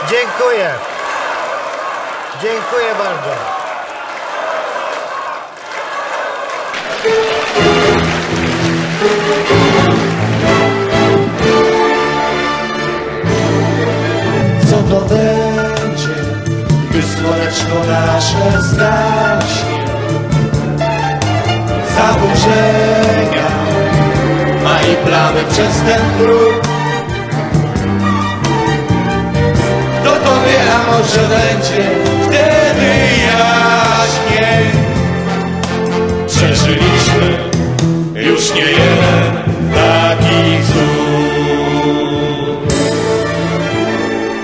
Dziękuję. Dziękuję bardzo. Co to będzie, gdy słoneczko nasze zgaśnie? Zaburzenia ma i plamy przez ten próg. Kto to wie, a może będzie